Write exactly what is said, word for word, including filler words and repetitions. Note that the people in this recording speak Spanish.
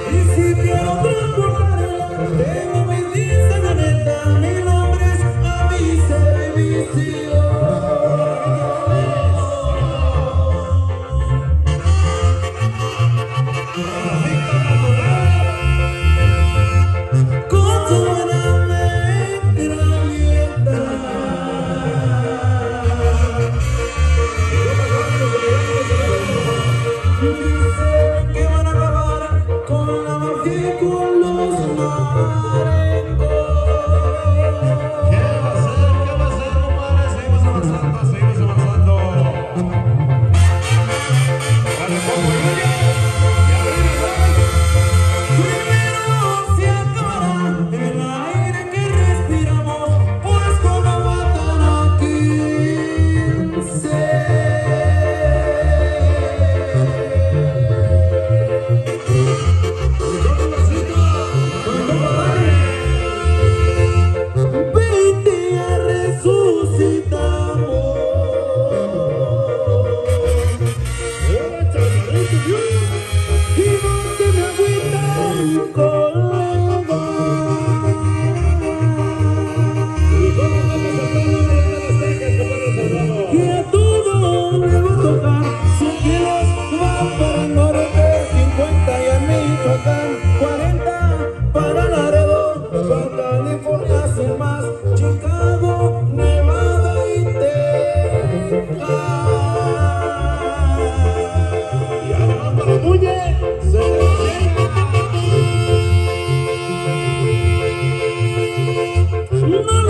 Y si quiero transportarla, tengo mis dientes de neta, mi nombre es Avi Servicio. Con su buena mente abierta. Dicen que van a acabar con la mafia y con los marengos. ¿Qué va a hacer? ¿Qué va a hacer, compadre? Seguimos avanzando, seguimos avanzando. Vale, como lluvia. Y arriba, Primero se acabará el aire que respiramos, pues como matan aquí se. Veinte ya resucitamos. Y no se me agüitan con la que a todos les va a tocar. cien kilos van para el norte, cincuenta y a Michoacán, cuarenta para Laredo, para California sin más, Chicago, Nevada y Texas. y ahora va para Muñe. Se No